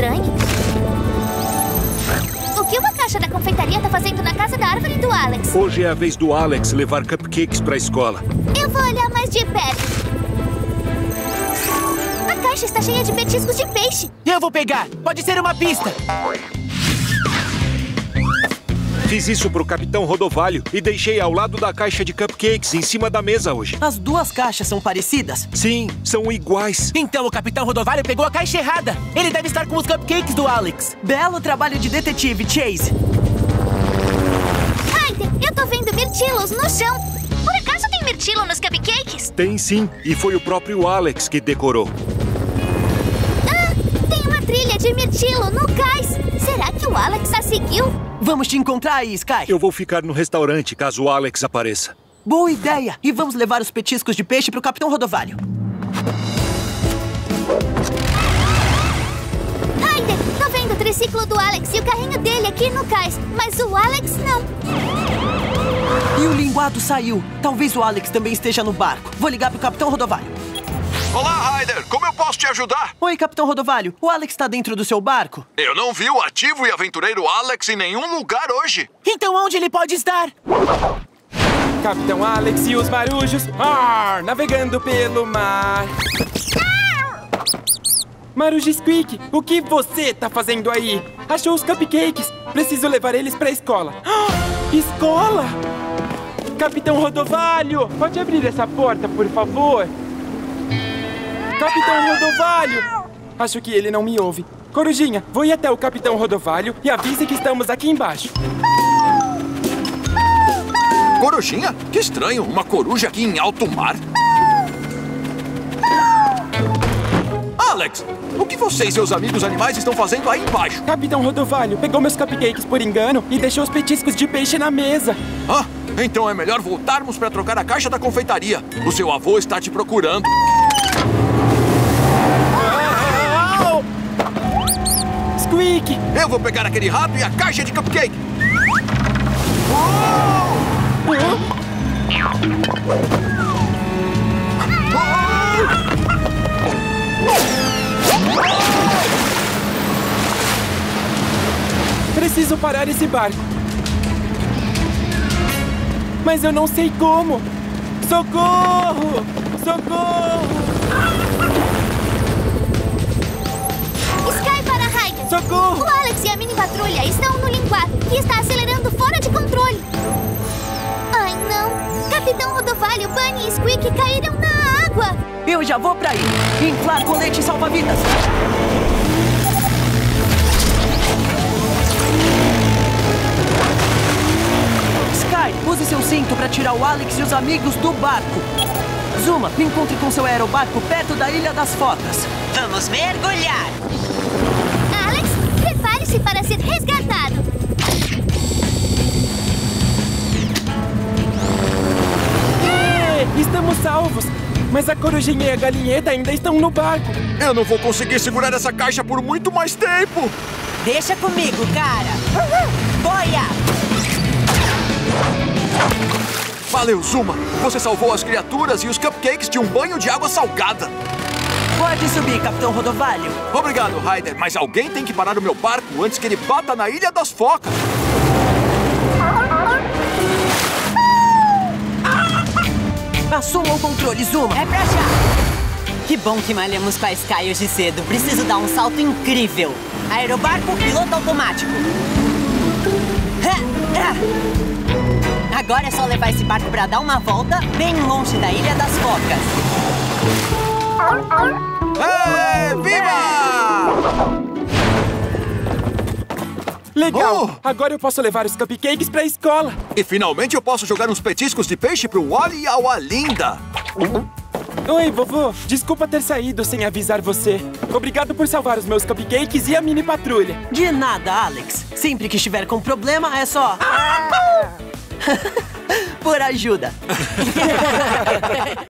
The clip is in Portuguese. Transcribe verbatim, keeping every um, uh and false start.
estranho. O que uma caixa da confeitaria tá fazendo na casa da árvore do Alex? Hoje é a vez do Alex levar cupcakes pra escola. Eu vou olhar mais de perto. A caixa está cheia de petiscos de peixe. Eu vou pegar. Pode ser uma pista. Fiz isso pro Capitão Rodovalho e deixei ao lado da caixa de cupcakes em cima da mesa hoje. As duas caixas são parecidas? Sim, são iguais. Então o Capitão Rodovalho pegou a caixa errada. Ele deve estar com os cupcakes do Alex. Belo trabalho de detetive, Chase. Ryder, eu tô vendo mirtilos no chão. Por acaso tem mirtilo nos cupcakes? Tem sim, e foi o próprio Alex que decorou. Ah, tem uma trilha de mirtilo no cais. Será que o Alex a seguiu? Vamos te encontrar aí, Sky. Eu vou ficar no restaurante caso o Alex apareça. Boa ideia! E vamos levar os petiscos de peixe pro Capitão Rodovalho. Ryder, tô vendo o triciclo do Alex e o carrinho dele aqui no cais, mas o Alex não. E o linguado saiu. Talvez o Alex também esteja no barco. Vou ligar pro Capitão Rodovalho. Olá, Ryder! Como eu posso te ajudar? Oi, Capitão Rodovalho. O Alex tá dentro do seu barco? Eu não vi o ativo e aventureiro Alex em nenhum lugar hoje. Então onde ele pode estar? Capitão Alex e os marujos, ar, navegando pelo mar. Marujo Squeak, o que você tá fazendo aí? Achou os cupcakes? Preciso levar eles pra escola. Ah, escola? Capitão Rodovalho, pode abrir essa porta, por favor? Capitão Rodovalho! Acho que ele não me ouve. Corujinha, vou ir até o Capitão Rodovalho e avise que estamos aqui embaixo. Corujinha? Que estranho, uma coruja aqui em alto mar. Alex, o que você e seus amigos animais estão fazendo aí embaixo? Capitão Rodovalho pegou meus cupcakes por engano e deixou os petiscos de peixe na mesa. Ah, então é melhor voltarmos para trocar a caixa da confeitaria. O seu avô está te procurando. Squeak! Eu vou pegar aquele rato e a caixa de cupcake. Preciso parar esse barco. Mas eu não sei como. Socorro! Socorro! Sky para Ryder. Socorro! O Alex e a mini patrulha estão no linguado e está acelerando fora de controle. Ai, não. Capitão Rodovalho, Bunny e Squeak caíram na água. Eu já vou pra aí. Inflar colete salva-vidas. Sky, use seu cinto pra tirar o Alex e os amigos do barco. Zuma, me encontre com seu aerobarco perto da Ilha das Focas. Vamos mergulhar! Alex, prepare-se para ser resgatado. É, estamos salvos. Mas a corujinha e a galinheta ainda estão no barco. Eu não vou conseguir segurar essa caixa por muito mais tempo. Deixa comigo, cara! Boia! Valeu, Zuma. Você salvou as criaturas e os cupcakes de um banho de água salgada. Pode subir, Capitão Rodovalho. Obrigado, Ryder, mas alguém tem que parar o meu barco antes que ele bata na Ilha das Focas. Assuma o controle, Zuma. É pra já! Que bom que malhamos com a Sky hoje cedo. Preciso dar um salto incrível. Aerobarco, piloto automático. Agora é só levar esse barco pra dar uma volta bem longe da Ilha das Focas. É, viva! Legal! Oh! Agora eu posso levar os cupcakes pra escola. E finalmente eu posso jogar uns petiscos de peixe pro Wally e a Walinda. Oi, vovô. Desculpa ter saído sem avisar você. Obrigado por salvar os meus cupcakes e a mini patrulha. De nada, Alex. Sempre que estiver com problema, é só... por ajuda.